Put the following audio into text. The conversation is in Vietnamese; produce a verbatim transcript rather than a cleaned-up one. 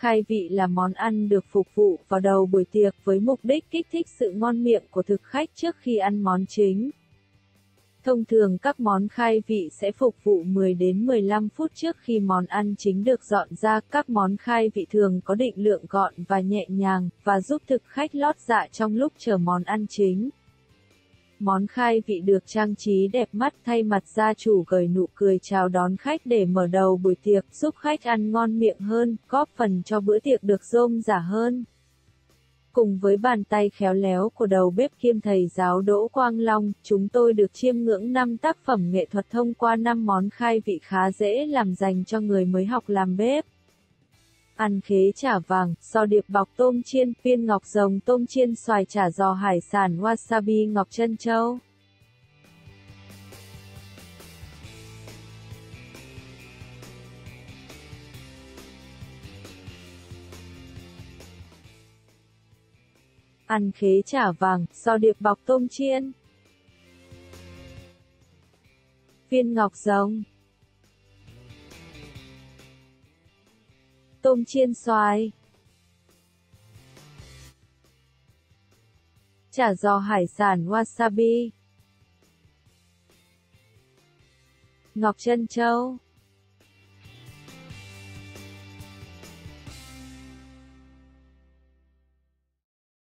khai vị là món ăn được phục vụ vào đầu buổi tiệc với mục đích kích thích sự ngon miệng của thực khách trước khi ăn món chính. Thông thường các món khai vị sẽ phục vụ mười đến mười lăm phút trước khi món ăn chính được dọn ra. Các món khai vị thường có định lượng gọn và nhẹ nhàng, và giúp thực khách lót dạ trong lúc chờ món ăn chính. Món khai vị được trang trí đẹp mắt, thay mặt gia chủ gợi nụ cười chào đón khách để mở đầu buổi tiệc, giúp khách ăn ngon miệng hơn, góp phần cho bữa tiệc được rôm rả hơn. Cùng với bàn tay khéo léo của đầu bếp kiêm thầy giáo Đỗ Quang Long, chúng tôi được chiêm ngưỡng năm tác phẩm nghệ thuật thông qua năm món khai vị khá dễ làm dành cho người mới học làm bếp. Ăn khế chả vàng, sò điệp bọc tôm chiên, viên ngọc rồng tôm chiên, xoài chả giò hải sản, wasabi ngọc trân châu. Ăn khế chả vàng, sò điệp bọc tôm chiên, viên ngọc rồng, tôm chiên xoài, chả giò hải sản wasabi, ngọc trân châu.